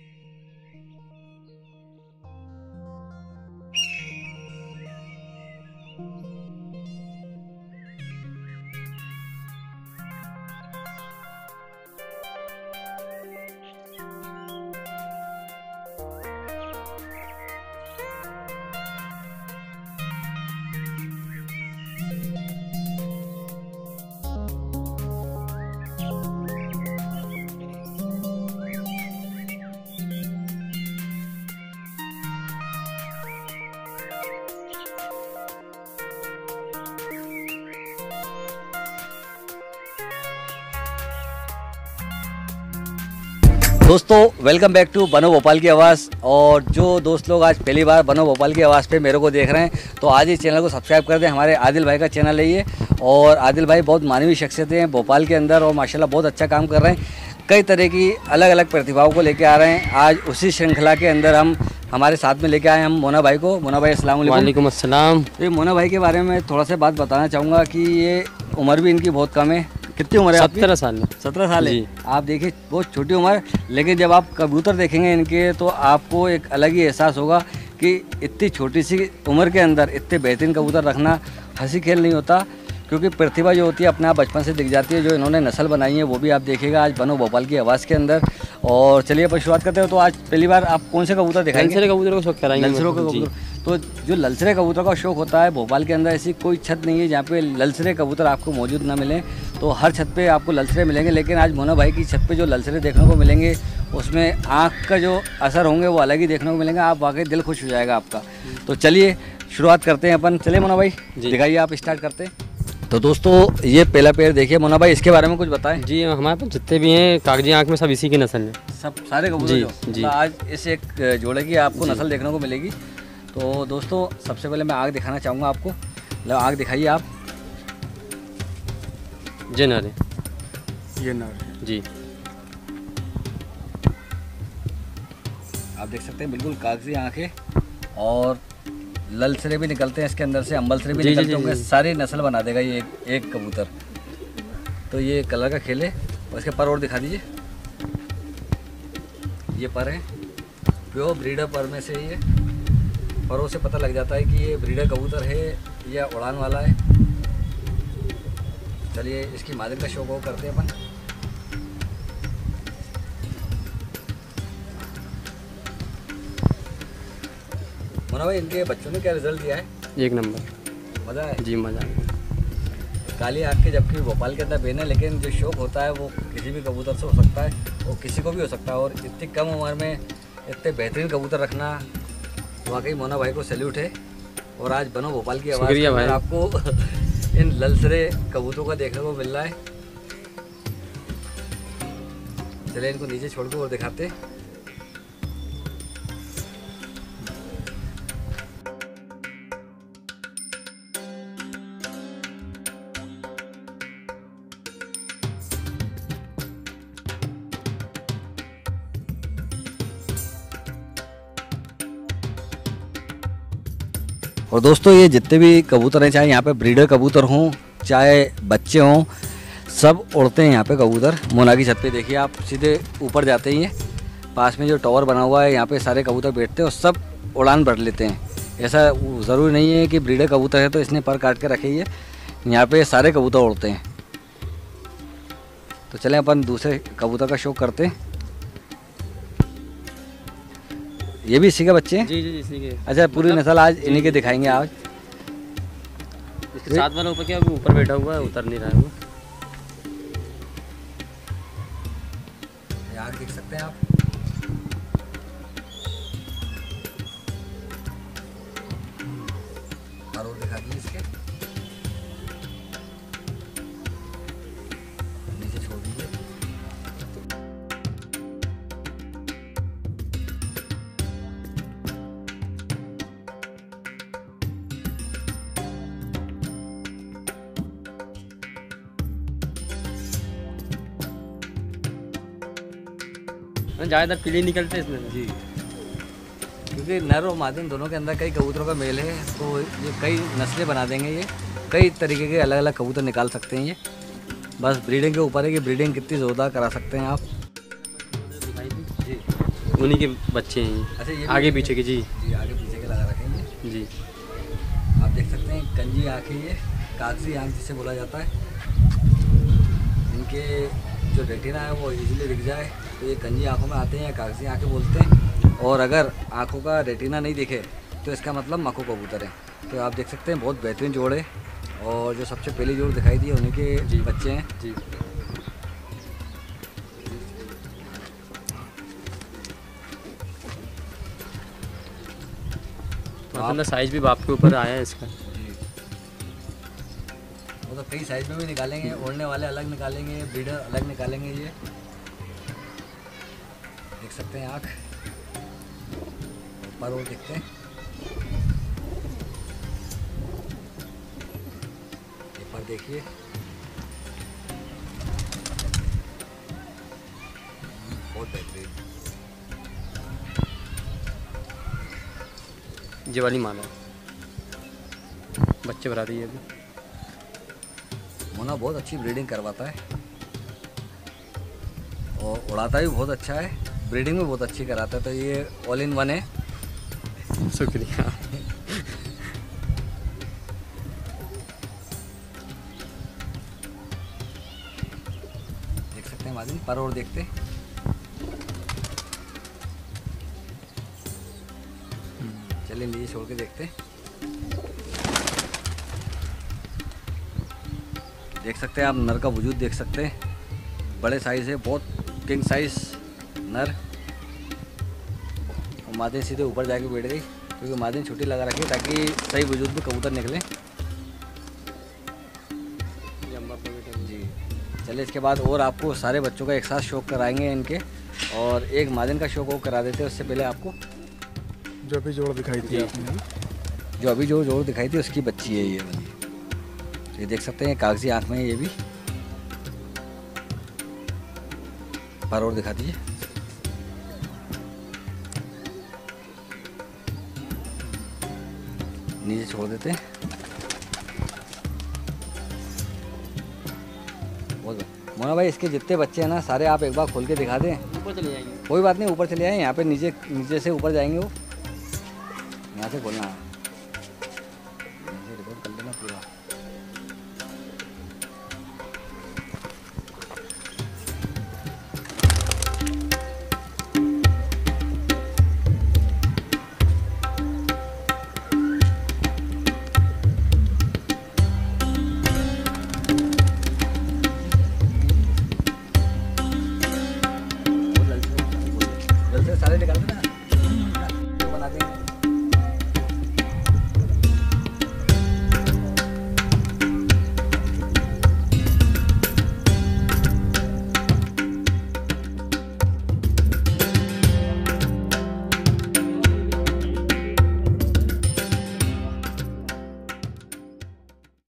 दोस्तों welcome back to बनो भोपाल की आवाज़। और जो दोस्त लोग आज पहली बार बनो भोपाल की आवाज़ पे मेरे को देख रहे हैं तो आज इस चैनल को सब्सक्राइब कर दें। हमारे आदिल भाई का चैनल है ये, और आदिल भाई बहुत मानवीय शख्सियतें हैं भोपाल के अंदर और माशाल्लाह बहुत अच्छा काम कर रहे हैं। कई तरह की अलग अलग प्रतिभाओं को लेके आ रहे हैं। आज उसी श्रृंखला के अंदर हम हमारे साथ में लेके आए हम मोना भाई को। मोना भाई अस्सलाम वालेकुम। वालेकुम अस्सलाम। ये मोना भाई के बारे में थोड़ा सा बात बताना चाहूँगा कि ये उम्र भी इनकी बहुत कम है। कितनी उम्र है आपकी? 17 साल। 17 साल है। आप देखिए बहुत छोटी उम्र, लेकिन जब आप कबूतर देखेंगे इनके तो आपको एक अलग ही एहसास होगा कि इतनी छोटी सी उम्र के अंदर इतने बेहतरीन कबूतर रखना हंसी खेल नहीं होता, क्योंकि प्रतिभा जो होती है अपने आप बचपन से दिख जाती है। जो इन्होंने नस्ल बनाई है वो भी आप देखिएगा आज बनो भोपाल की आवाज़ के अंदर। और चलिए अपन शुरुआत करते हो। तो आज पहली बार आप कौन से कबूतर दिखाएंगे? ललसरे कबूतर को शौक कराएंगे। ललसरों का कबूतर। तो जो ललसरे कबूतर का शौक होता है भोपाल के अंदर ऐसी कोई छत नहीं है जहाँ पे ललसरे कबूतर आपको मौजूद ना मिले। तो हर छत पे आपको ललसरे मिलेंगे, लेकिन आज मोना भाई की छत पे जो ललसरे देखने को मिलेंगे उसमें आँख का जो असर होंगे वो अलग ही देखने को मिलेंगे। आप वाकई दिल खुश हो जाएगा आपका। तो चलिए शुरुआत करते हैं अपन। चलिए मोना भाई दिखाइए, आप स्टार्ट करते हैं। तो दोस्तों ये पहला पेड़ देखिए मोना भाई, इसके बारे में कुछ बताएं। जी हमारे पास जितने भी हैं कागजी आँख में सब इसी की नस्ल है। सब सारे कबूतर जी, जो जी। तो आज इस एक जोड़े की आपको नस्ल देखने को मिलेगी। तो दोस्तों सबसे पहले मैं आग दिखाना चाहूँगा आपको। लो आग दिखाइए आप। जी नर है। ये नर जी आप देख सकते हैं बिल्कुल कागजी आँखें, और ललसरे भी निकलते हैं इसके अंदर से, अम्बलसरे भी निकलते होंगे। सारी नस्ल बना देगा ये एक कबूतर। तो ये कलर का खेल है। और इसके पर और दिखा दीजिए। ये पर है प्योर ब्रीडर पर में से। ये परों से पता लग जाता है कि ये ब्रीडर कबूतर है या उड़ान वाला है। चलिए इसकी मादर का शौक वो करते हैं अपन। मोना भाई इनके बच्चों ने क्या रिजल्ट दिया है? 1 नंबर। मज़ा है जी मज़ा काली आँख के, जबकि भोपाल के अंदर बेन है, लेकिन जो शौक होता है वो किसी भी कबूतर से हो सकता है, वो किसी को भी हो सकता है। और इतनी कम उम्र में इतने बेहतरीन कबूतर रखना वाकई मोना भाई को सैल्यूट है। और आज बनो भोपाल की आवाज़ के अंदर आपको इन ललसरे कबूतरों का देखने को मिल रहा है। चलिए इनको नीचे छोड़ के और दिखाते। और दोस्तों ये जितने भी कबूतर हैं, चाहे यहाँ पे ब्रीडर कबूतर हों चाहे बच्चे हों, सब उड़ते हैं यहाँ पे कबूतर। मोना की छत पे देखिए आप, सीधे ऊपर जाते ही हैं, पास में जो टावर बना हुआ है यहाँ पे सारे कबूतर बैठते हैं और सब उड़ान भर लेते हैं। ऐसा ज़रूरी नहीं है कि ब्रीडर कबूतर है तो इसने पर काट के रखे ही है। यहाँ पे सारे कबूतर उड़ते हैं। तो चलें अपन दूसरे कबूतर का शौक करते हैं। ये भी इसी के बच्चे हैं? जी जी इसी के। अच्छा पूरी नस्ल आज इन्हीं के दिखाएंगे आज। इसके साथ वाला ऊपर क्या ऊपर बैठा हुआ है, उतर नहीं रहा है वो। आग देख सकते हैं आप। और दिखा दीजिए इसके नीचे छोड़ दीजिए। ज़्यादातर पीले निकलते हैं इसमें। जी क्योंकि नर और मादी दोनों के अंदर कई कबूतरों का मेल है, तो ये कई नस्लें बना देंगे। ये कई तरीके के अलग अलग कबूतर निकाल सकते हैं। ये बस ब्रीडिंग के ऊपर है कि ब्रीडिंग कितनी ज़ोरदार करा सकते हैं आप। जी उन्हीं के बच्चे हैं अच्छा, ये ये। भी आगे बच्चे पीछे के जी। जी आगे पीछे के लगा रखेंगे। जी। आप देख सकते हैं कंजी आँखें, ये कागजी आँख जिसे बोला जाता है। इनके जो रेटिना है वो इजीली दिख जाए तो ये कंजी आँखों में आते हैं या कागजी आँखें बोलते हैं। और अगर आँखों का रेटिना नहीं दिखे तो इसका मतलब मक्खू कबूतर है। तो आप देख सकते हैं बहुत बेहतरीन जोड़ है। और जो सबसे पहली जोड़ दिखाई दी है उन्हीं के बच्चे हैं। जी। मतलब साइज भी बाप के ऊपर आया है इसका। जी, वो तो कई साइज में भी निकालेंगे, ओढ़ने वाले अलग निकालेंगे, ब्रीडर अलग निकालेंगे। ये देख सकते हैं आँख ऊपर वो दिखते हैं। एक बार देखिए, बहुत बेहतरीन। ये वाली माला बच्चे भरा रही है अभी। मोना बहुत अच्छी ब्रीडिंग करवाता है और उड़ाता भी बहुत अच्छा है, ब्रीडिंग में बहुत अच्छी कराता है। तो ये ऑल इन वन है। शुक्रिया। देख सकते हैं मादिन, पर और देखते हैं। चलिए नीचे छोड़ के देखते हैं। देख सकते हैं आप नर का वजूद देख सकते हैं, बड़े साइज है, बहुत किंग साइज नर। और मादिन सीधे ऊपर जाके बैठ गई क्योंकि मादिन छुट्टी लगा रखी है ताकि सही वजूद में कबूतर निकले। जी चलिए, इसके बाद और आपको सारे बच्चों का एक साथ शौक कराएंगे इनके, और एक मादिन का शौक वो करा देते हैं। उससे पहले आपको जो अभी जोड़ दिखाई थी आपने, जो अभी जो जोड़ दिखाई थी उसकी बच्ची है ये वाली। तो ये देख सकते हैं कागजी आँख में है ये भी। पर और दिखा दीजिए। नीचे छोड़ देते हैं। मोना भाई, इसके जितने बच्चे हैं ना सारे आप एक बार खोल के दिखा दें। ऊपर चले जाएंगे। कोई बात नहीं, ऊपर चले आए, यहाँ पे नीचे से ऊपर जाएंगे वो। यहाँ से खोलना है, यहाँ से रिकॉर्ड कर लेना पूरा। जल्द से सारे निकाल देना।